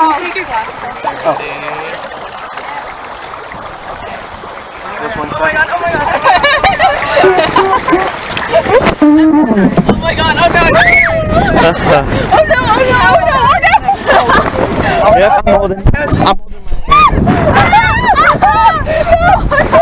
take your glasses off? Oh. This one second. Oh my god. Oh my god, oh no. Oh no, oh no, oh no, oh no. Yep, I'm holding. I'm holding my hand.